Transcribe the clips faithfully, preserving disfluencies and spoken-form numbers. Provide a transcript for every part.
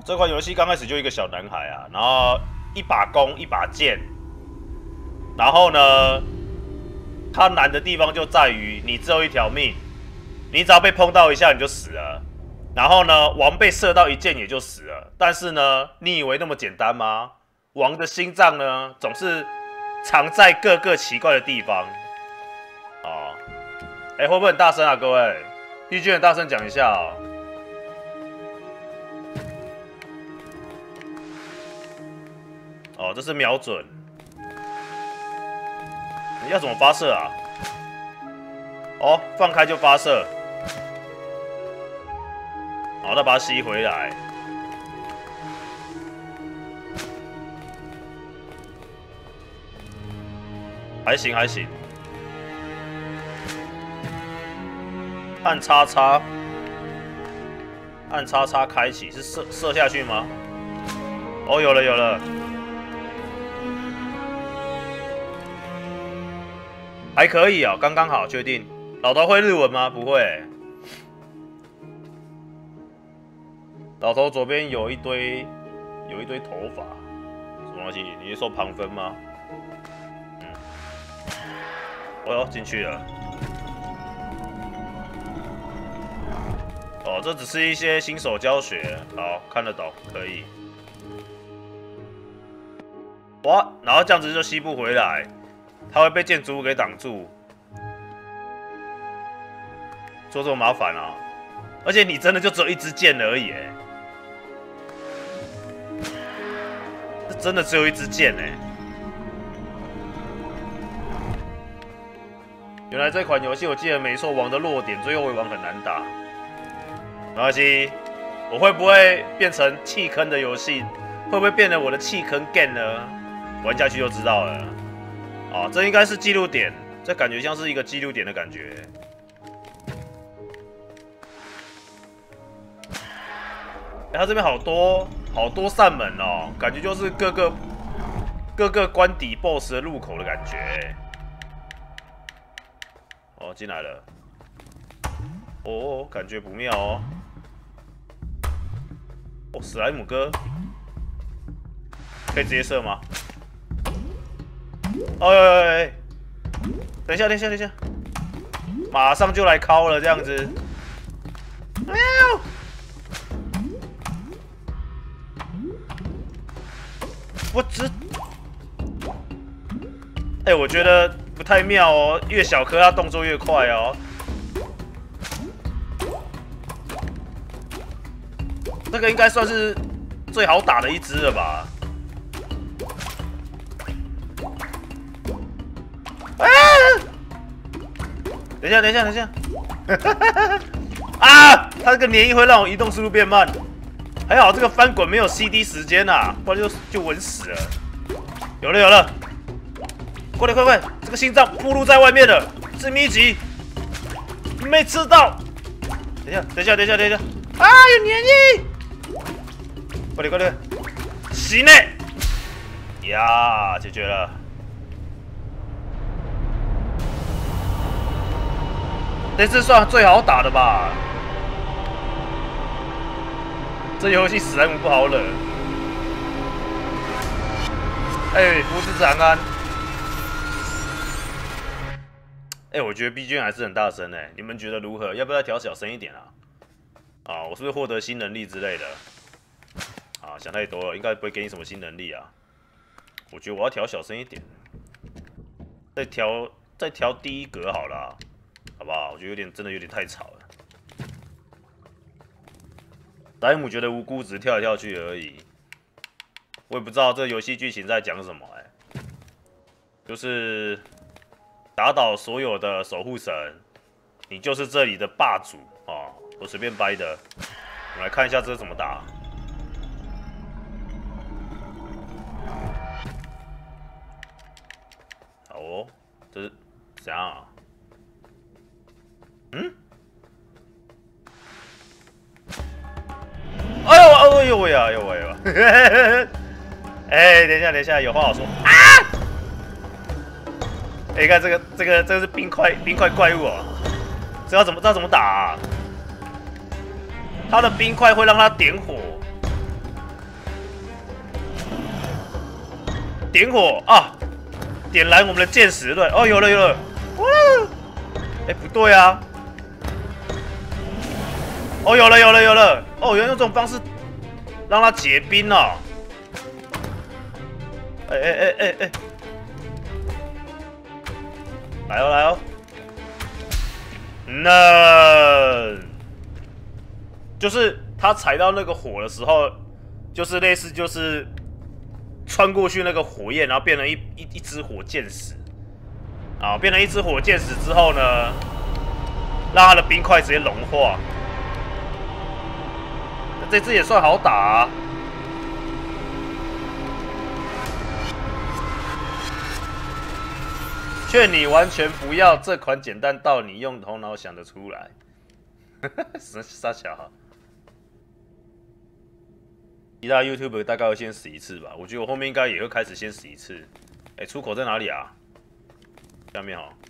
这款游戏刚开始就一个小男孩啊，然后一把弓一把剑，然后呢，它难的地方就在于你只有一条命，你只要被碰到一下你就死了。然后呢，王被射到一箭也就死了。但是呢，你以为那么简单吗？王的心脏呢，总是藏在各个奇怪的地方。哦，哎，会不会很大声啊，各位 ？B G M 很大声讲一下哦。哦，这是瞄准。你要怎么发射啊？哦，放开就发射。好，再把它吸回来。还行还行。按叉叉，按叉叉开启，是射射下去吗？哦，有了有了。还可以啊、哦，刚刚好，确定。老头会日文吗？不会。老头左边有一堆，有一堆头发，什么东西？你是说旁分吗？嗯。哦哟，进去了。哦，这只是一些新手教学，好看得懂，可以。哇，然后这样子就吸不回来。它会被建筑物给挡住，做这么麻烦啊！而且你真的就只有一支箭而已，哎，这真的只有一支箭哎！原来这款游戏我记得没错，王的弱点最后尾王很难打。没关系，我会不会变成弃坑的游戏？会不会变成我的弃坑 game 呢？玩下去就知道了。啊，这应该是记录点，这感觉像是一个记录点的感觉。哎、欸，它这边好多好多扇门哦，感觉就是各个各个关底 B O S S 的入口的感觉。哦，进来了。哦，感觉不妙哦。哦，史莱姆哥，可以直接射吗？哎哎哎！等一下，等一下，等一下，马上就来敲了，这样子。喵！我只……哎、欸，我觉得不太妙哦，越小颗它动作越快哦。这个应该算是最好打的一只了吧？啊！等一下，等一下，等一下！啊！它这个粘液会让我移动速度变慢。还好这个翻滚没有 C D 时间啊，不然就就稳死了。有了，有了！快点，快快！这个心脏暴露在外面了，是咪吉，没吃到。等一下，等一下，等一下，等一下！啊，有粘液！快点，快点！洗内！呀，解决了。这次算最好打的吧？这游戏史莱姆不好惹。哎、欸，福之长安。哎、欸，我觉得 B G M 还是很大声哎、欸，你们觉得如何？要不要调小声一点啊？啊，我是不是获得新能力之类的？啊，想太多了，应该不会给你什么新能力啊。我觉得我要调小声一点，再调再调低一格好了。好不好？我觉得有点真的有点太吵了。莱姆觉得无辜，只是跳来跳去而已。我也不知道这游戏剧情在讲什么哎、欸，就是打倒所有的守护神，你就是这里的霸主哦。我随便掰的，我们来看一下这是怎么打。好哦，这是怎样啊？嗯？哎呦哎呦喂呀！哎呦喂呀！哎，等一下等一下，有话好说啊！哎，你看这个这个这个是冰块冰块怪物哦，这要怎么这要怎么打啊？它的冰块会让它点火， 点火啊！点燃我们的箭矢，对，哦，有了有了，哇！哎，不对啊！哦，有了有了有了，哦，原来用这种方式让它结冰哦。哎哎哎哎哎，来哦来哦，那就是他踩到那个火的时候，就是类似就是穿过去那个火焰，然后变成一一一支火箭矢，啊，变成一支火箭矢之后呢，让它的冰块直接融化。那这支也算好打啊。劝你完全不要，这款简单到你用头脑想得出来。傻傻小哈。其他 YouTube 大概会先死一次吧，我觉得我后面应该也会开始先死一次。哎、欸，出口在哪里啊？下面哦。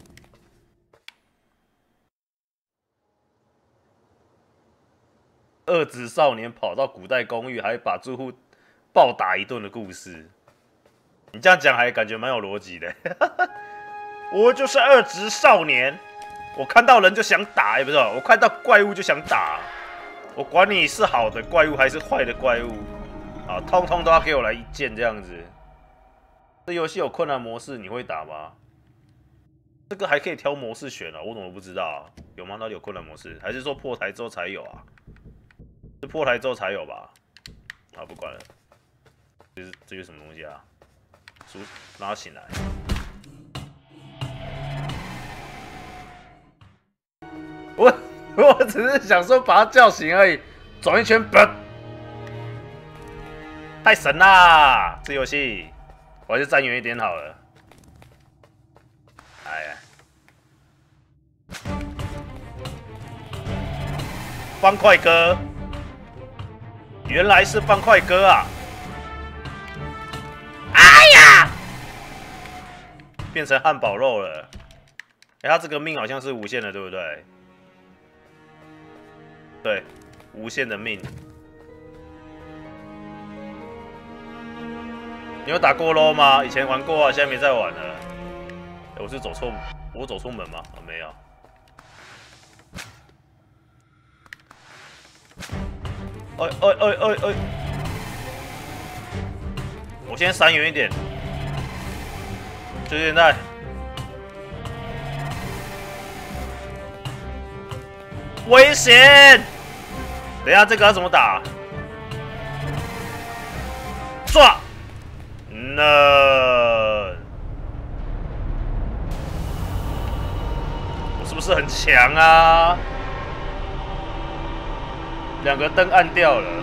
二子少年跑到古代公寓，还把住户暴打一顿的故事。你这样讲还感觉蛮有逻辑的。我就是二职少年，我看到人就想打，也不是，我看到怪物就想打，我管你是好的怪物还是坏的怪物，啊，通通都要给我来一剑这样子。这游戏有困难模式，你会打吗？这个还可以挑模式选啊，我怎么不知道、啊？有吗？哪里有困难模式？还是说破台之后才有啊？是破台之后才有吧？啊，不管了，这是这是什么东西啊？书让他醒来。我我只是想说把他叫醒而已，转一圈，嘣！太神啦！这游戏，我还是站远一点好了。哎呀，方块哥，原来是方块哥啊！哎呀，变成汉堡肉了。哎、欸，他这个命好像是无限的，对不对？对，无限的命。你有打过 L O 吗？以前玩过啊，现在没在玩了。欸、我是走错，我走出门吗？啊、没有。哎哎哎哎哎！我先闪远一点。就现在。危险！等一下，这个要怎么打？抓！那我是不是很强啊？两个灯暗掉了。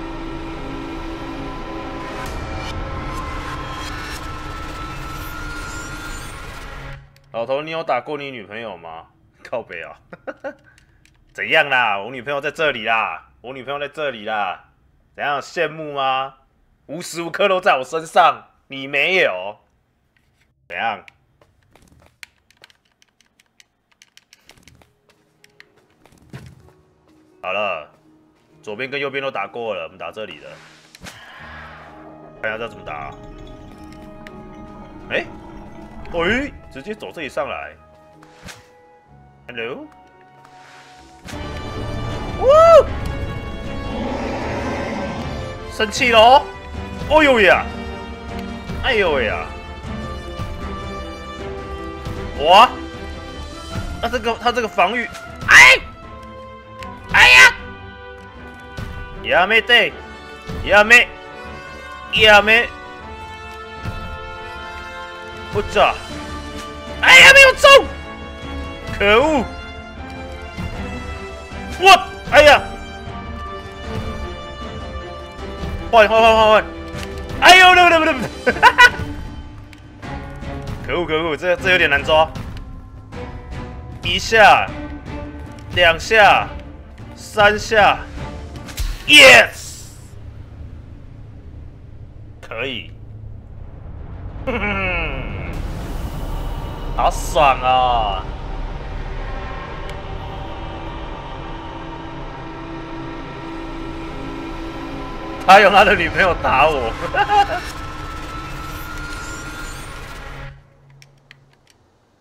老头，你有打过你女朋友吗？靠北啊！怎样啦？我女朋友在这里啦！我女朋友在这里啦！怎样羡慕吗？无时无刻都在我身上，你没有？怎样？好了，左边跟右边都打过了，我们打这里的。看一下这怎么打？哎、欸，喂、欸，直接走这里上来。Hello。哇！生气喽！哦呦呀！哎呦喂呀！哇！那这个他这个防御，哎！哎呀！やめて！やめ！やめ！我操！哎呀，没有中！可恶！我！哎呀！换换换换换！哎呦，不不不不！可恶可恶，这这有点难抓。一下，两下，三下 ，yes， 可以。哼哼，好爽啊！他用他的女朋友打我，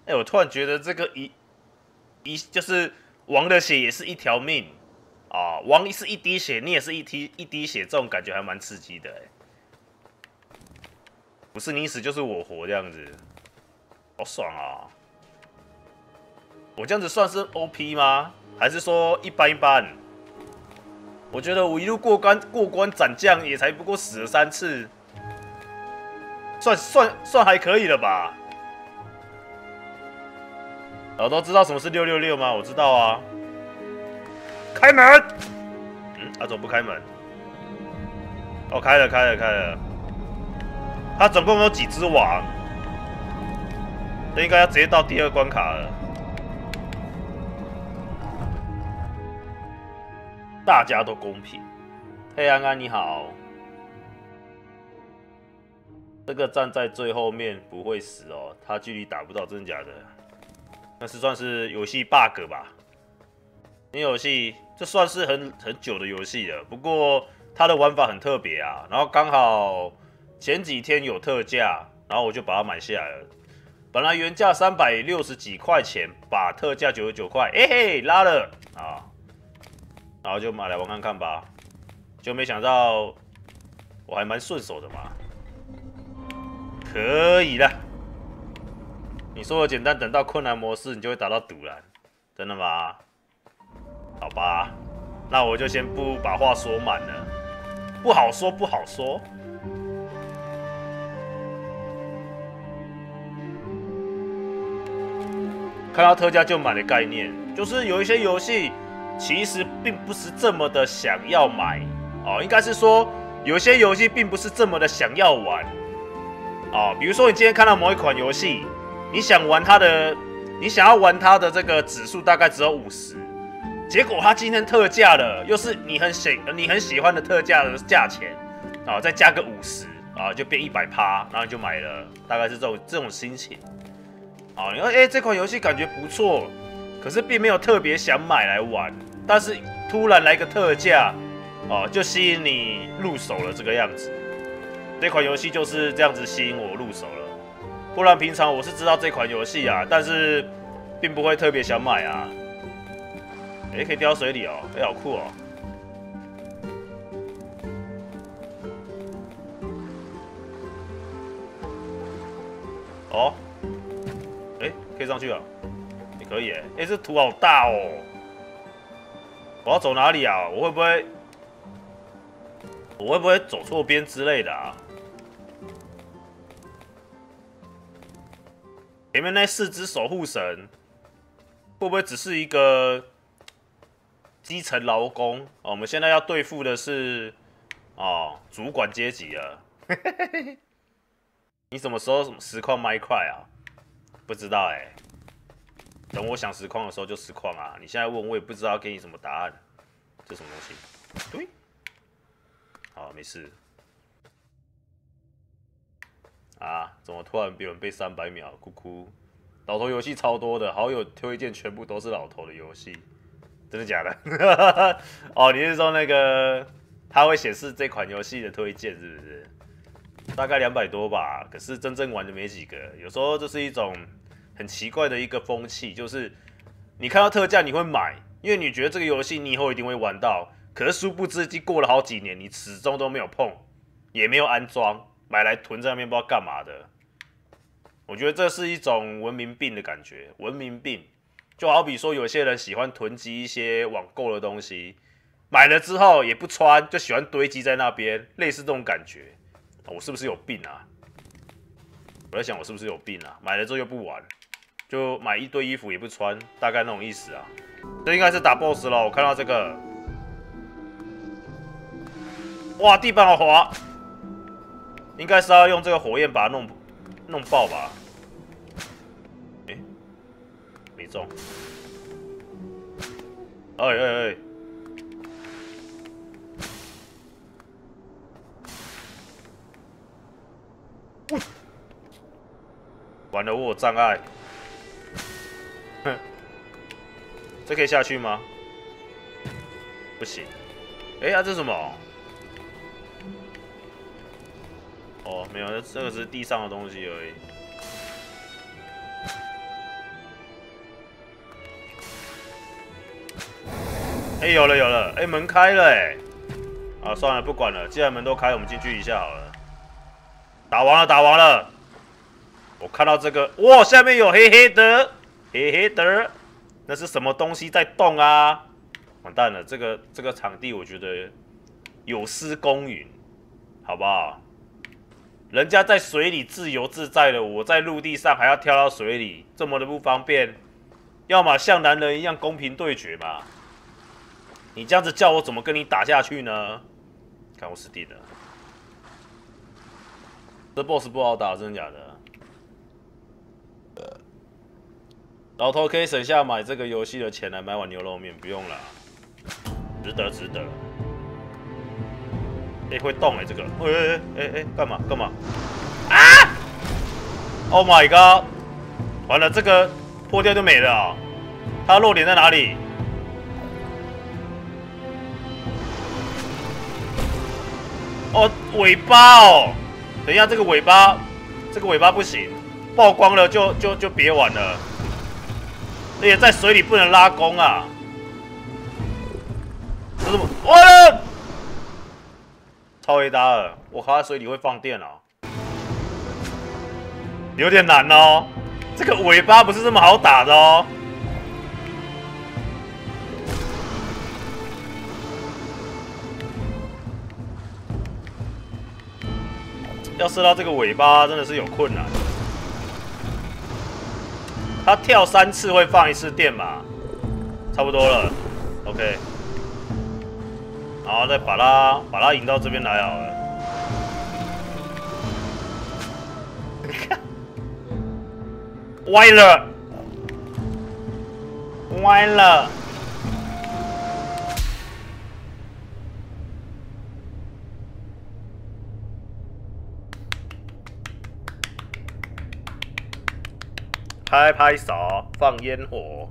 哎、欸，我突然觉得这个一一就是王的血也是一条命啊，王是一滴血，你也是一滴一滴血，这种感觉还蛮刺激的哎、欸。不是你死就是我活这样子，好爽啊！我这样子算是 O P 吗？还是说一般一般？我觉得我一路过关过关斩将也才不过死了三次，算算算还可以了吧？老都知道什么是六六六吗？我知道啊。开门！嗯，他、啊、怎么不开门？哦，开了，开了，开了。他总共有几只王？这应该要直接到第二关卡了。大家都公平。嘿，安安你好。这个站在最后面不会死哦，他距离打不到，真的假的？那是算是游戏 bug 吧？因为游戏这算是很很久的游戏了，不过它的玩法很特别啊。然后刚好前几天有特价，然后我就把它买下来了。本来原价三百六十几块钱，把特价九十九块，哎嘿拉了啊！然后就买来玩看看吧，就没想到我还蛮顺手的嘛，可以的。你说的简单，等到困难模式你就会打到堵了，真的吗？好吧，那我就先不把话说满了，不好说不好说。看到特价就买的概念，就是有一些游戏。其实并不是这么的想要买哦，应该是说有些游戏并不是这么的想要玩哦。比如说你今天看到某一款游戏，你想玩它的，你想要玩它的这个指数大概只有五十，结果它今天特价了，又是你很喜你很喜欢的特价的价钱啊、哦，再加个五十啊，就变一百趴，然后你就买了，大概是这种这种心情啊、哦。你说哎、欸，这款游戏感觉不错。可是并没有特别想买来玩，但是突然来个特价，哦，就吸引你入手了这个样子。这款游戏就是这样子吸引我入手了，不然平常我是知道这款游戏啊，但是并不会特别想买啊。哎、欸，可以掉水里哦，哎、欸，好酷哦！哦，哎、欸，可以上去了。可以哎，哎、欸，这图好大哦！我要走哪里啊？我会不会，我会不会走错边之类的啊？前面那四只守护神，会不会只是一个基层劳工？哦，我们现在要对付的是哦主管阶级了。你什么时候实况麦块啊？不知道哎、欸。等我想实况的时候就实况啊！你现在问我也不知道给你什么答案，这什么东西？对，好，没事。啊，怎么突然别人被三百秒？哭哭，老头游戏超多的，好友推荐全部都是老头的游戏，真的假的？哦，你是说那个它会显示这款游戏的推荐是不是？大概两百多吧，可是真正玩的没几个。有时候这是一种很奇怪的一个风气，就是你看到特价你会买，因为你觉得这个游戏你以后一定会玩到，可是殊不知已经过了好几年，你始终都没有碰，也没有安装，买来囤在那边不知道干嘛的。我觉得这是一种文明病的感觉，文明病就好比说有些人喜欢囤积一些网购的东西，买了之后也不穿，就喜欢堆积在那边，类似这种感觉。我是不是有病啊？我在想我是不是有病啊？买了之后又不玩。就买一堆衣服也不穿，大概那种意思啊。这应该是打 boss 了，我看到这个，哇，地板好滑，应该是要用这个火焰把它弄弄爆吧？哎、欸，没中。哎哎哎！完了，我有障碍。哼，这可以下去吗？不行。哎、欸，啊，这是什么？哦，没有，这个只是地上的东西而已。 哎、欸，有了有了，哎、欸，门开了哎、欸。啊，算了，不管了，既然门都开，我们进去一下好了。打完了，打完了。我看到这个，哇，下面有黑黑的，黑黑的，那是什么东西在动啊？完蛋了，这个这个场地我觉得有失公允，好不好？人家在水里自由自在的，我在陆地上还要跳到水里，这么的不方便。要么像男人一样公平对决嘛。你这样子叫我怎么跟你打下去呢？看我死定了。这 boss 不好打，真的假的？老头可以省下买这个游戏的钱来买碗牛肉面，不用了，值得值得。哎、欸，会动哎、欸，这个，哎哎哎，干嘛干嘛？啊 ！Oh my god！ 完了，这个破掉就没了啊！它的弱点在哪里？哦，尾巴哦！等一下，这个尾巴，这个尾巴不行，曝光了就就就别玩了。而且在水里不能拉弓啊！这是完了，超 A 达尔，我靠，在水里会放电哦，有点难哦。这个尾巴不是这么好打的哦。要射到这个尾巴，真的是有困难。他跳三次会放一次电嘛，差不多了 ，OK。然后再把它把它引到这边来好了。歪了，歪了。拍拍手，放烟火。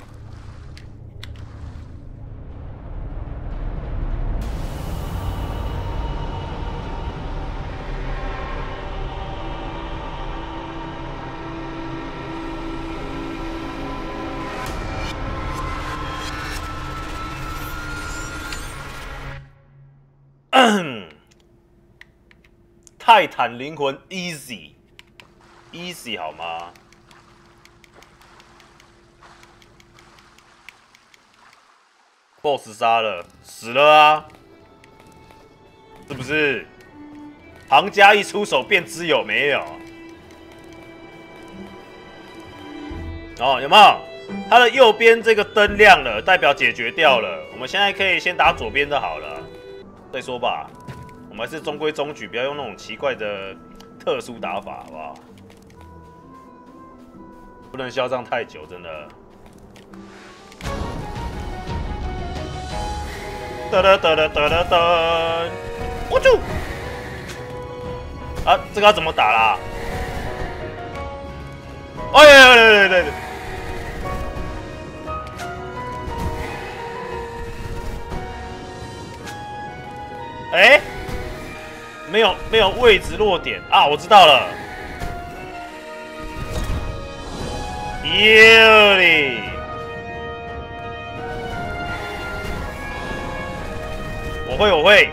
泰坦灵魂 easy easy 好吗？boss 杀了，死了啊！是不是？行家一出手便知有没有？哦，有没有？它的右边这个灯亮了，代表解决掉了。我们现在可以先打左边的好了，再说吧。我们还是中规中矩，不要用那种奇怪的特殊打法，好不好？不能嚣张太久，真的。噔噔噔噔噔噔噔，我住！啊，这个要怎么打啦？哎呀，对对对对！哎，没有没有位置落点啊！我知道了。有哩。我会，我会，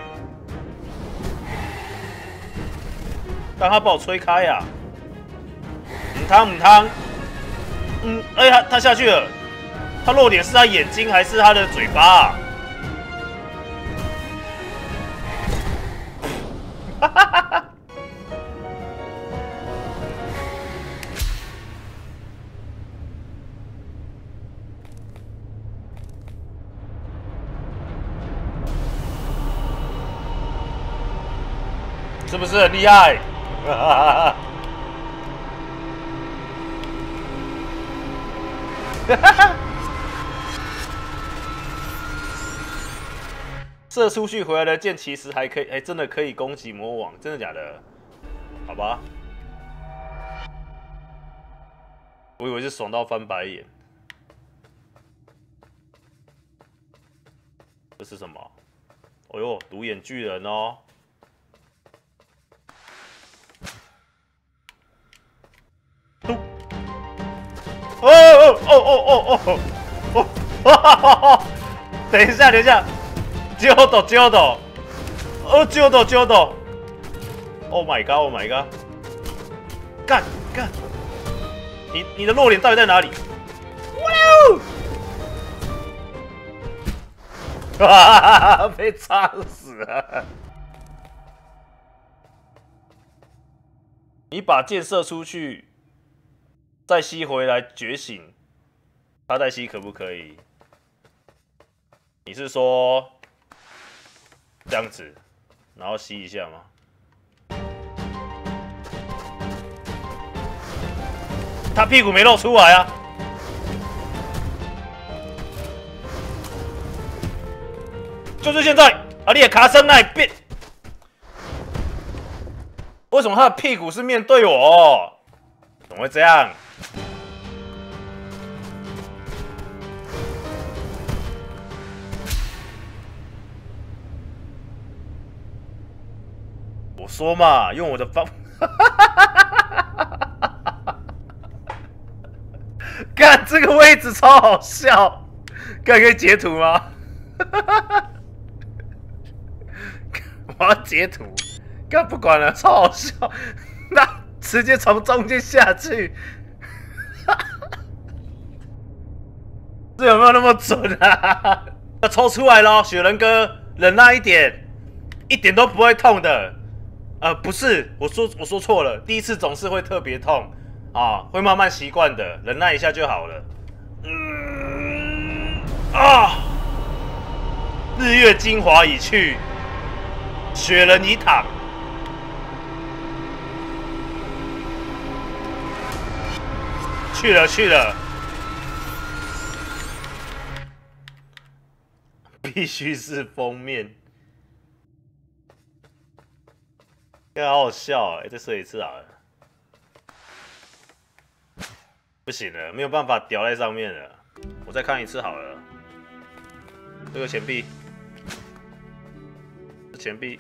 让他把我吹开呀、啊！母汤母汤，嗯，哎呀，他下去了，他落点是他眼睛还是他的嘴巴、啊？哈哈哈哈！是不是很厉害？射出去回来的箭其实还可以，哎、欸，真的可以攻击魔王，真的假的？好吧，我以为是爽到翻白眼。这是什么？哦呦，独眼巨人哦！哦哦哦哦哦哦！哈哈哈哈！ 等一下，等一下，揪斗揪斗，哦揪斗揪斗 ，Oh my god，Oh my god， 干干，你你的弱点到底在哪里？哇哦！被炸死了！你把箭射出去，再吸回来觉醒，他再吸可不可以？你是说这样子，然后吸一下吗？他屁股没露出来啊！就是现在，啊！你也卡森那变，为什么他的屁股是面对我？怎么会这样？我说嘛，用我的方，干这个位置超好笑，干可以截图吗？我要截图，干不管了，超好笑，那直接从中间下去，这有没有那么准啊？要抽出来咯，雪人哥，忍耐一点，一点都不会痛的。呃，不是，我说我说错了，第一次总是会特别痛啊，会慢慢习惯的，忍耐一下就好了。嗯啊，日月精华已去，雪人已躺。去了去了，必须是封面。这好好笑哎、欸！再说一次好了，不行了，没有办法吊在上面了。我再看一次好了。这个钱币，这钱币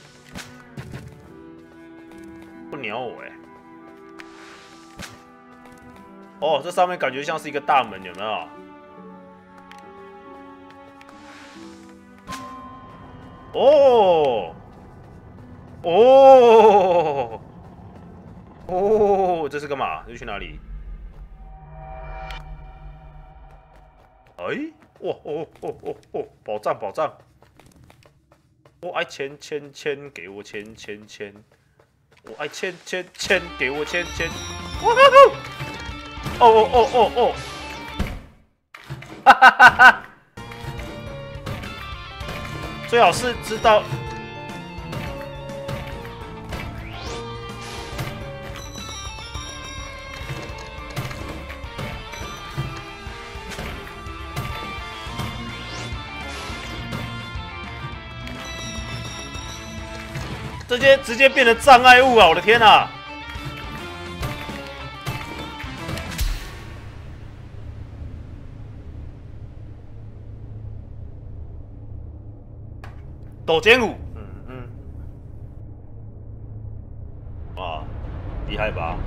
不鸟我哎、欸！哦，这上面感觉像是一个大门，有没有？哦。哦哦，这是干嘛？这是去哪里？哎，哇哦哦哦哦，宝藏宝藏！我爱钱钱钱，给我钱钱钱！我爱钱钱钱，给我钱钱！哇哦哦哦哦哦！哈哈哈哈！最好是知道。直接直接变成障碍物啊！我的天啊！抖肩舞，嗯嗯，哇，厉害吧？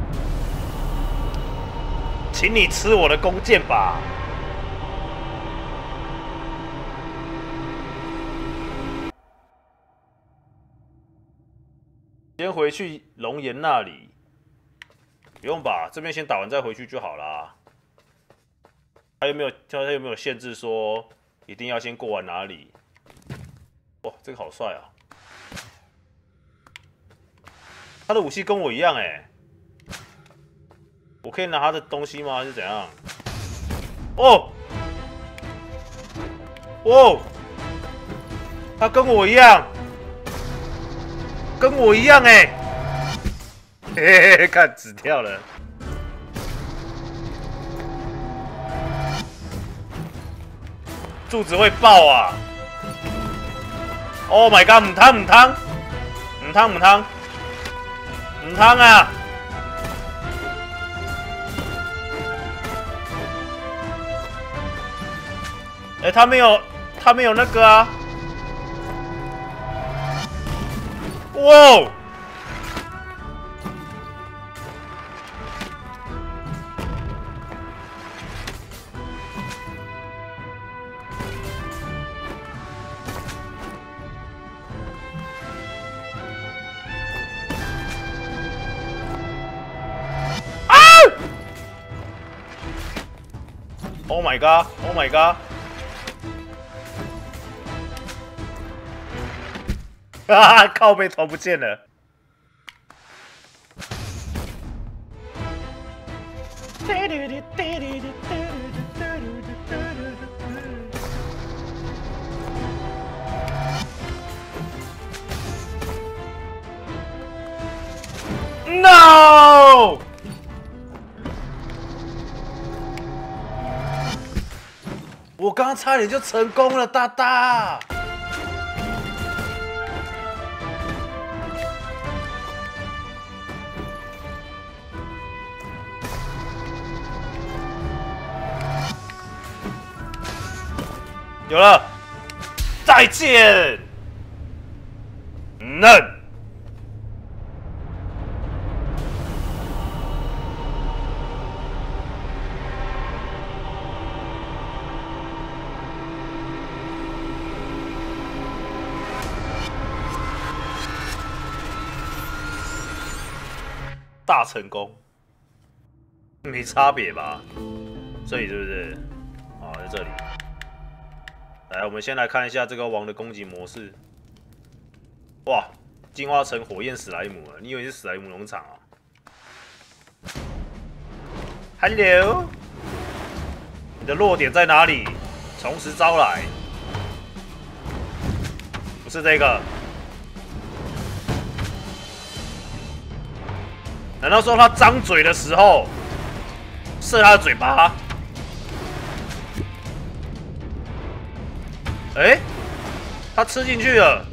请你吃我的弓箭吧！先回去龙岩那里，不用吧？这边先打完再回去就好啦。他有没有他有没有限制说一定要先过完哪里？哇，这个好帅啊！他的武器跟我一样哎、欸，我可以拿他的东西吗？还是怎样？哦，哦，他跟我一样。跟我一样哎、欸，嘿嘿嘿，看纸跳了，柱子会爆啊 ！Oh my god， 母汤母汤，母汤母汤，母汤啊！哎、欸，他没有，他没有那个啊！哇哦！ ！Oh my god！Oh my god！ 哈哈，靠背头不见了。No！ 我刚刚差点就成功了，大大。有了，再见，嫩。大成功，没差别吧？这里是不是？啊，在这里。来，我们先来看一下这个王的攻击模式。哇，进化成火焰史莱姆了！你以为是史莱姆农场啊 ？Hello， 你的弱点在哪里？从实招来，不是这个。难道说他张嘴的时候射他的嘴巴？哎、欸，他吃进去了，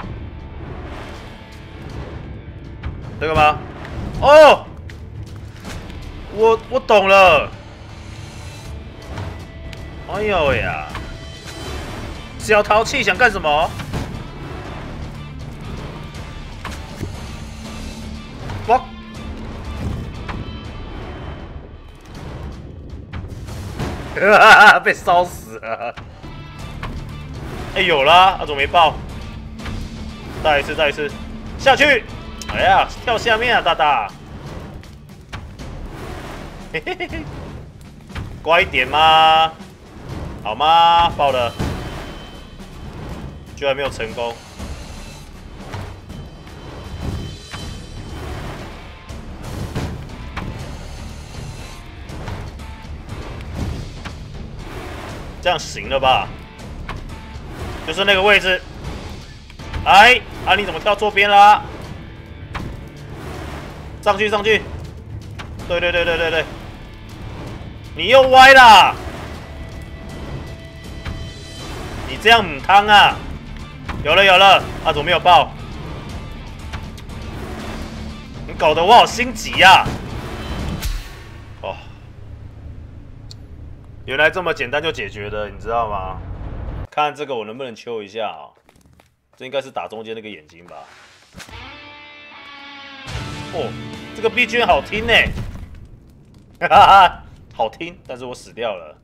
这个吗？哦，我我懂了。哎呦喂呀，小淘气想干什么？我。被烧死了！哎、欸，有啦，啊，怎么没爆？再一次，再一次，下去！哎呀，跳下面啊，大大！嘿嘿嘿嘿，乖一点嘛，好吗？爆了，居然没有成功。这样行了吧？就是那个位置。哎，啊，你怎么跳错边啦？上去，上去。对对对对对对。你又歪啦！你这样母汤啊！有了有了，啊，怎么没有爆？你搞得我好心急呀、啊！哦。原来这么简单就解决的，你知道吗？看这个我能不能抽一下啊、喔？这应该是打中间那个眼睛吧？哦，这个 B G M 好听呢、欸，哈哈，好听，但是我死掉了。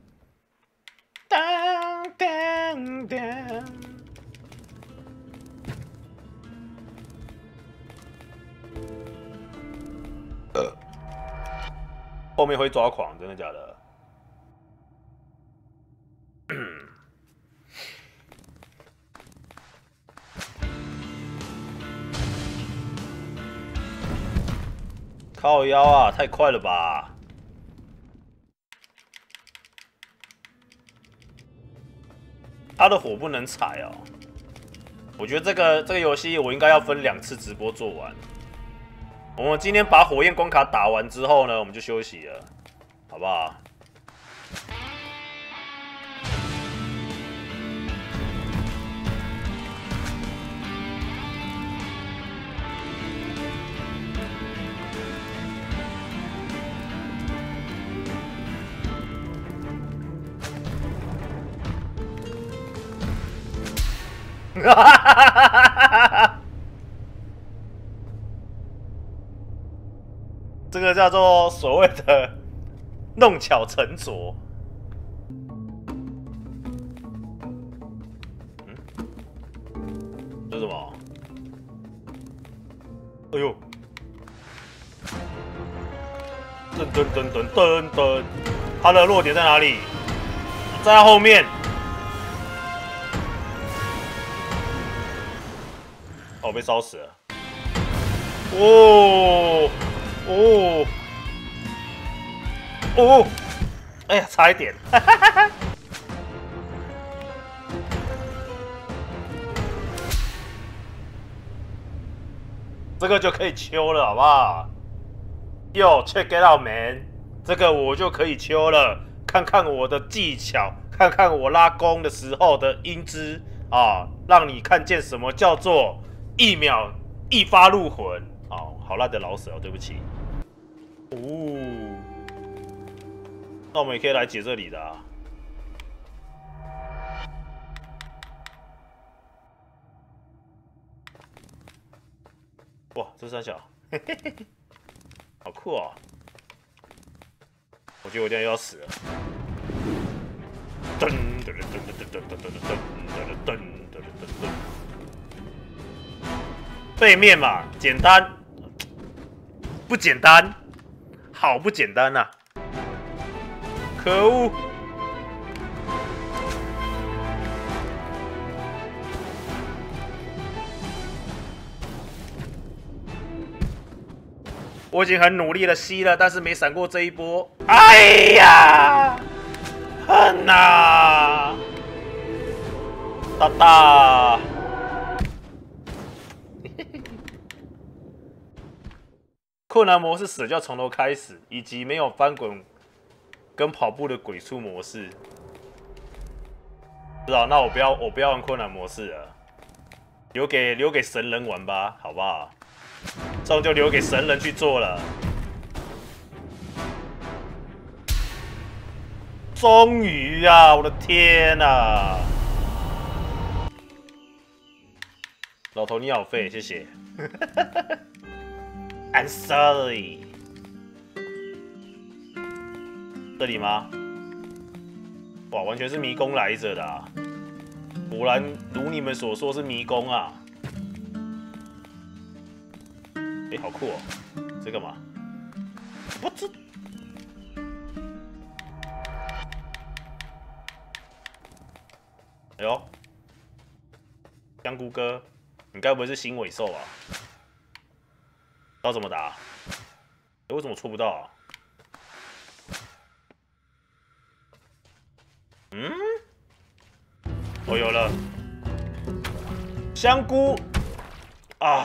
当当当，呃，后面会抓狂，真的假的？靠腰啊，太快了吧！他的火不能踩哦。我觉得这个这个游戏我应该要分两次直播做完。我们今天把火焰关卡打完之后呢，我们就休息了，好不好？哈哈哈哈！这个叫做所谓的弄巧成拙。嗯，这是什么？哎呦！噔噔噔噔噔噔，他的弱点在哪里？ 在他后面。哦，被烧死了。哦哦哦！哎呀，差一点。这个就可以秋了，好不好？哟 ，check it out, man！ 这个我就可以秋了，看看我的技巧，看看我拉弓的时候的英姿啊，让你看见什么叫做一秒一发入魂。哦，好烂的老舍哦，对不起。哦，那我们也可以来解这里的啊。哇，这三小，嘿嘿嘿，好酷啊！我觉得我一定要死了。噔噔噔噔噔噔噔噔噔噔噔噔。背面嘛，简单，不简单，好不简单呐、啊！可恶！我已经很努力的吸了，但是没闪过这一波。哎呀，恨呐！大大。困难模式死了就要从头开始，以及没有翻滚跟跑步的鬼畜模式。是啊，那我不要我不要玩困难模式了，留给留给神人玩吧，好不好？这种就留给神人去做了。终于啊！我的天啊！老头你好废，谢谢。I'm sorry。这里吗？哇，完全是迷宫来着的啊！果然如你们所说是迷宫啊！哎、欸，好酷哦！这干嘛？我这……哎呦，香菇哥，你该不会是新尾兽啊？知道怎么打？欸、为什么戳不到啊？嗯？我、哦、有了，香菇啊！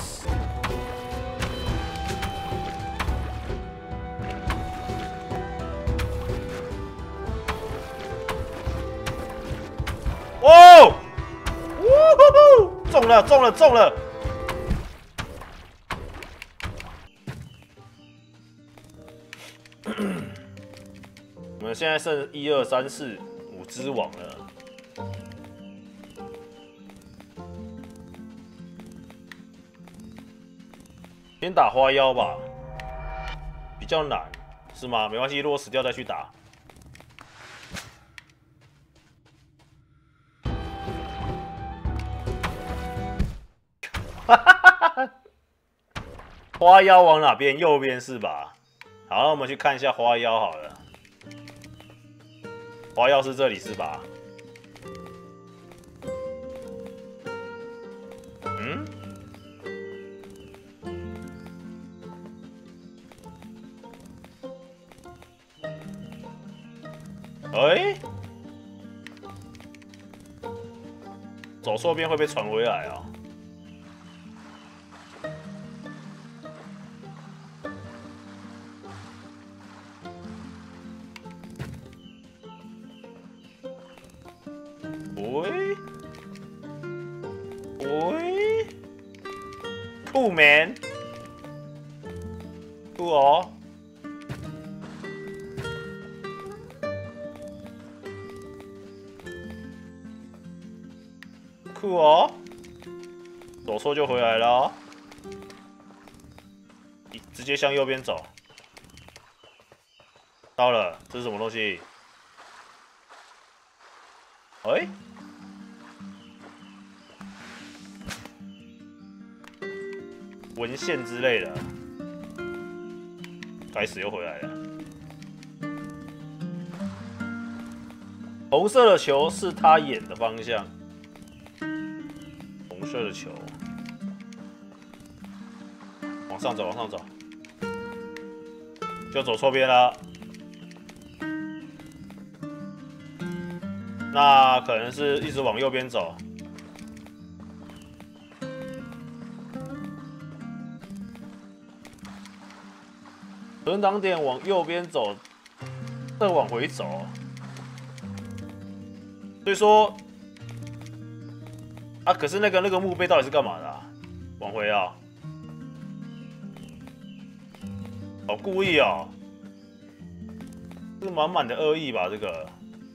哦！呜呼呼！中了，中了，中了！我们现在剩一二三四五只网了。先打花妖吧，比较难，是吗？没关系，如果死掉再去打。花妖往哪边？右边是吧？好，那我们去看一下花妖好了。花妖是这里是吧？嗯？哎、欸，走错边会被传回来啊！喂喂，酷 man， 酷哦！酷哦，走错就回来了、哦，直接向右边走。到了，这是什么东西？哎、欸，文献之类的，该死又回来了。 红色的球是他眼的方向。红色的球，往上走，往上走，就走错边了。那可能是一直往右边走。存档点往右边走，再往回走。所以说，啊，可是那个那个墓碑到底是干嘛的、啊？往回啊！好故意哦，这是满满的恶意吧？这个。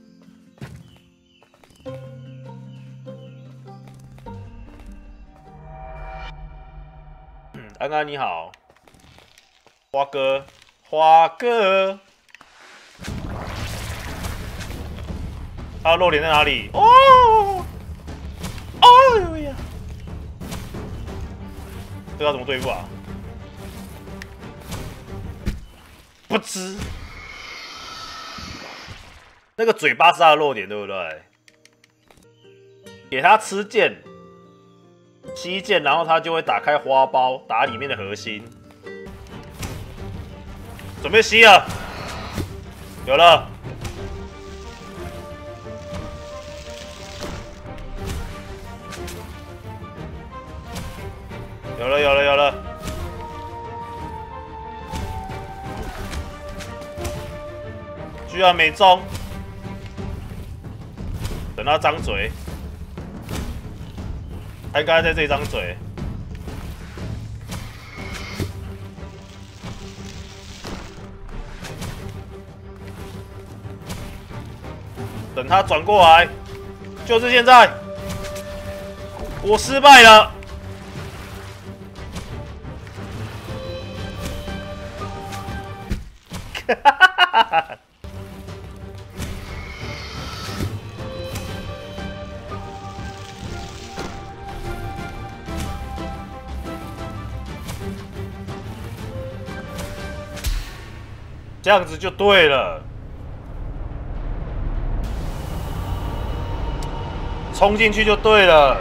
安安你好，花哥，花哥，他的弱点在哪里？哦，哦呀，这要怎么对付啊？不知，那个嘴巴是他的弱点，对不对？给他吃剑。吸剑，然后他就会打开花苞，打里面的核心。准备吸了，有了。有了，有了，有了。居然没中，等他张嘴。他应该在这张嘴，等他转过来，就是现在，我失败了。哈哈哈哈哈！这样子就对了，冲进去就对了。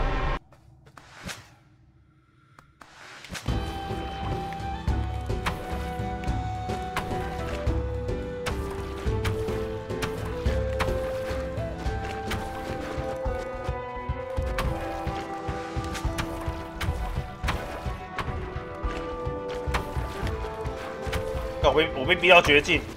我被我被逼到绝境。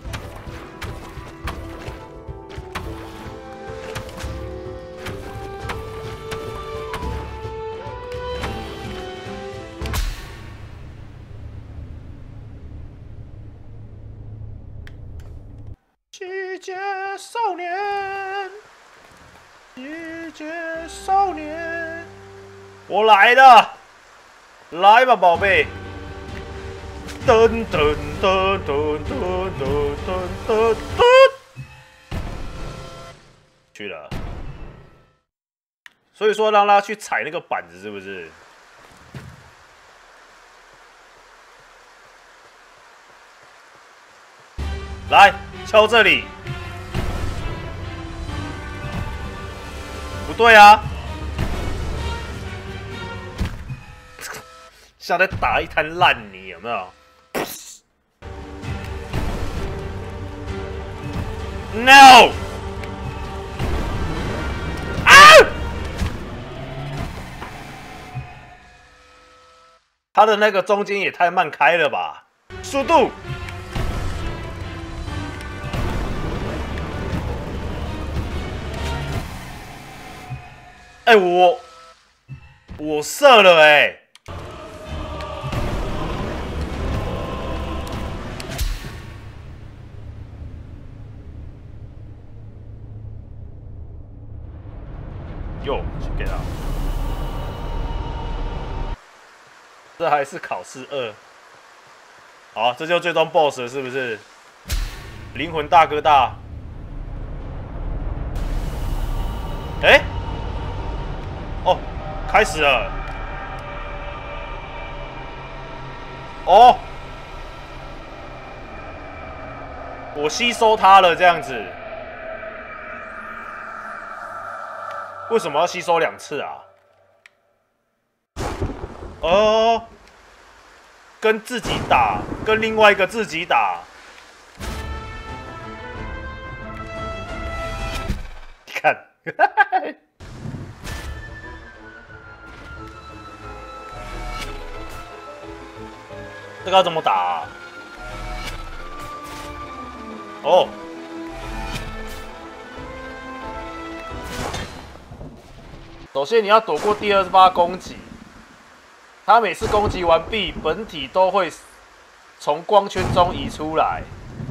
季节少年，季节少年，我来了，来吧，宝贝。噔噔噔噔噔噔噔噔，去了。所以说让他去踩那个板子，是不是？来敲这里，不对啊，像在打一滩烂泥，有没有？ No！ 啊！他的那个中间也太慢开了吧，速度！哎、欸，我我射了哎、欸！ 哟，给他，这还是考试二。好，这就最终 B O S S 了，是不是？灵魂大哥大。哎、欸，哦，开始了。哦，我吸收它了，这样子。 为什么要吸收两次啊？哦，跟自己打，跟另外一个自己打。你看，这个要怎么打啊？哦。 首先，你要躲过第二十八攻击。他每次攻击完毕，本体都会从光圈中移出来，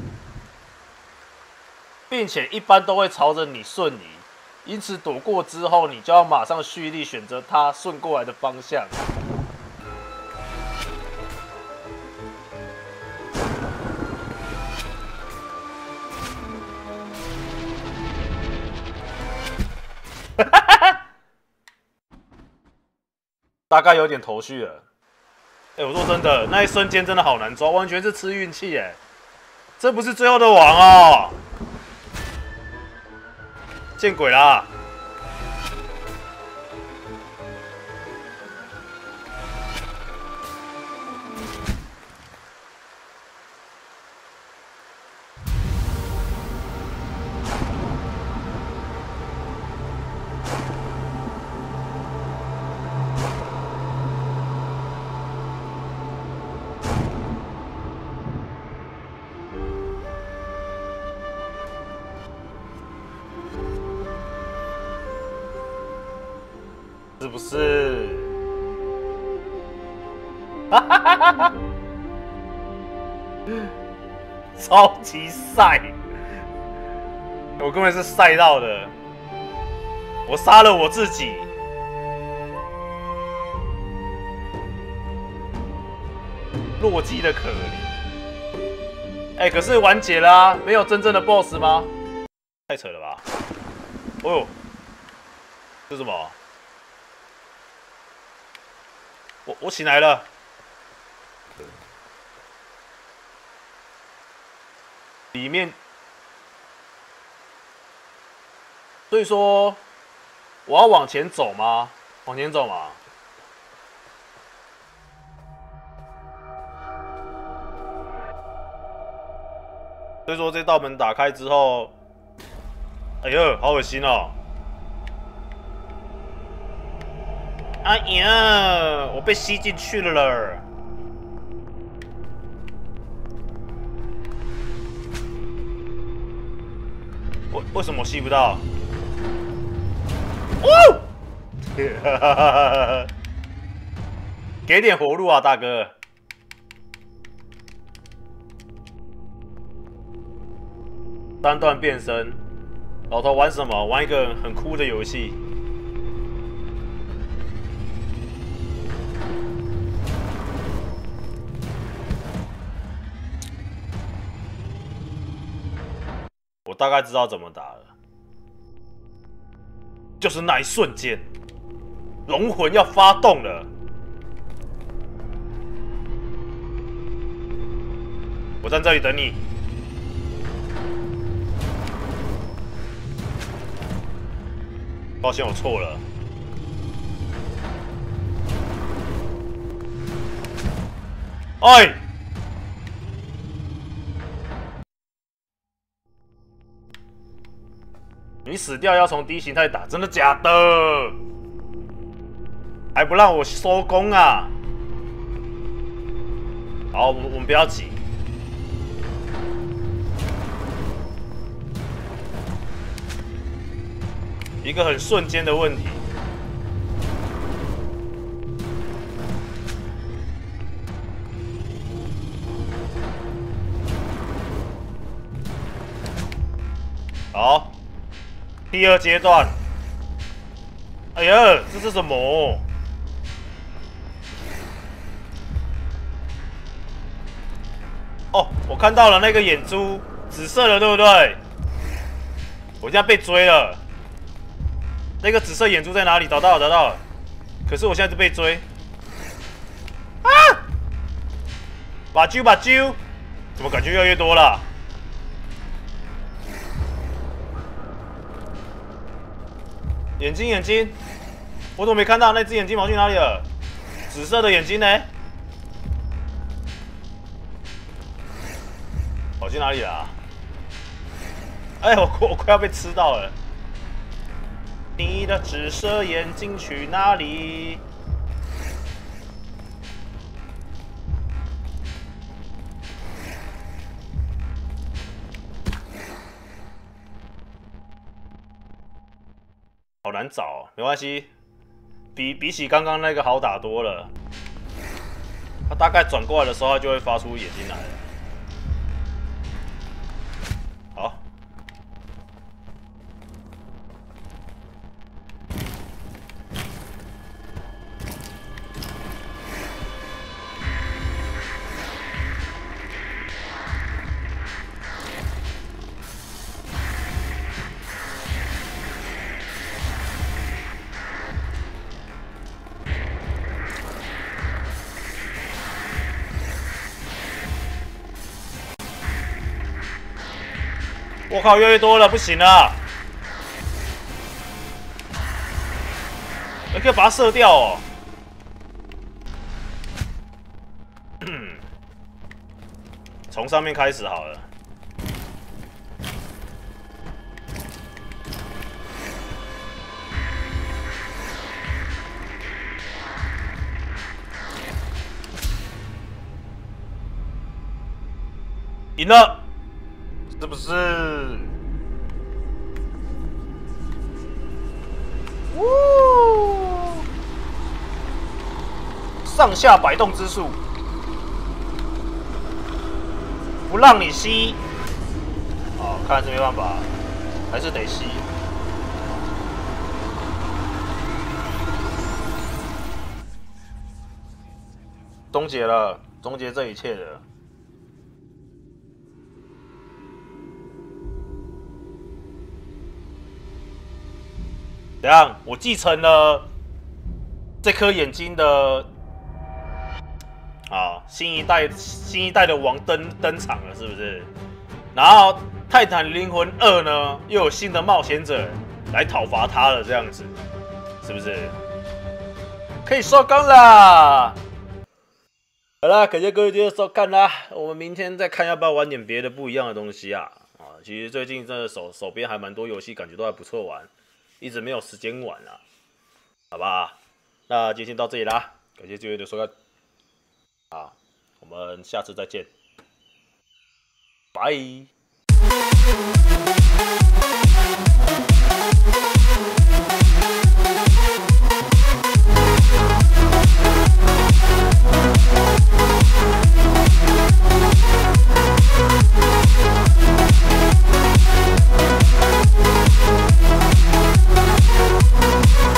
并且一般都会朝着你瞬移。因此，躲过之后，你就要马上蓄力选择它顺过来的方向。大概有点头绪了。哎、欸，我说真的，那一瞬间真的好难抓，完全是吃运气哎。这不是最后的王哦，见鬼啦！是不是？哈哈哈哈！超级晒，我根本是晒到的。我杀了我自己。洛基的可怜。哎、欸，可是完结了啊，没有真正的 B O S S 吗？太扯了吧！哦呦，这是什么？ 我我醒来了，里面，所以说我要往前走吗？往前走嘛。所以说这道门打开之后，哎呦，好恶心哦！ 哎呀，我被吸进去了了。为为什么我吸不到？哦！给点活路啊，大哥！三段变身，老头玩什么？玩一个很酷的游戏。 我大概知道怎么打了，就是那一瞬间，龙魂要发动了。我站这里等你。抱歉，我错了。哎！ 你死掉要从低形态打，真的假的？还不让我收工啊！好，我们我们不要急。一个很瞬间的问题。好。 第二阶段，哎呀，这是什么？哦，我看到了那个眼珠，紫色的，对不对？我现在被追了。那个紫色眼珠在哪里？找到了，找到了。可是我现在是被追。啊！把揪把揪，怎么感觉越来越多了？ 眼睛眼睛，我怎么没看到那只眼睛跑去哪里了？紫色的眼睛呢？跑去哪里了、啊？哎，我我快要被吃到了！你的紫色眼睛去哪里？好难找、哦，没关系，比比起刚刚那个好打多了。他大概转过来的时候，他就会发出眼睛来了。好。我靠，越来越多了，不行了！我可以把它射掉哦。从上面开始好了。赢了，是不是？呜！上下摆动之术，不让你吸。哦，看来是没办法，还是得吸。终结了，终结这一切的。怎样？我继承了这颗眼睛的啊，新一代新一代的王登登场了，是不是？然后《泰坦灵魂二》呢，又有新的冒险者来讨伐他了，这样子，是不是？可以收工啦！好啦，感谢各位今天的收看啦，我们明天再看要不要玩点别的不一样的东西啊！啊，其实最近真的手手边还蛮多游戏，感觉都还不错玩。一直没有时间玩啊，好吧？那今天到这里啦，感谢各位的收看，好，我们下次再见，拜。